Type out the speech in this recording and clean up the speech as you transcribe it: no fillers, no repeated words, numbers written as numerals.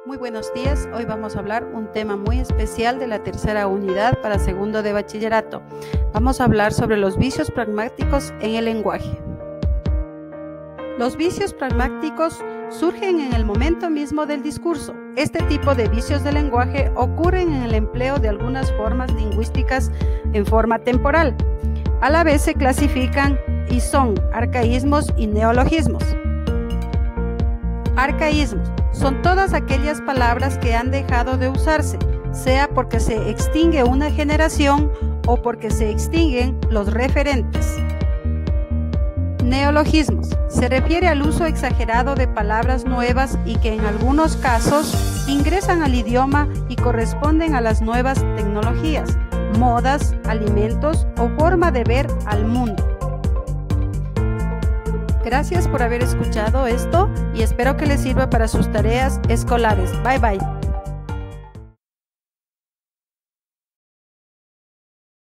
Muy buenos días, hoy vamos a hablar un tema muy especial de la tercera unidad para segundo de bachillerato. Vamos a hablar sobre los vicios pragmáticos en el lenguaje. Los vicios pragmáticos surgen en el momento mismo del discurso. Este tipo de vicios del lenguaje ocurren en el empleo de algunas formas lingüísticas en forma temporal. A la vez se clasifican y son arcaísmos y neologismos. Arcaísmos son todas aquellas palabras que han dejado de usarse, sea porque se extingue una generación o porque se extinguen los referentes. Neologismos se refiere al uso exagerado de palabras nuevas y que en algunos casos ingresan al idioma y corresponden a las nuevas tecnologías, modas, alimentos o forma de ver al mundo. Gracias por haber escuchado esto y espero que les sirva para sus tareas escolares. Bye bye.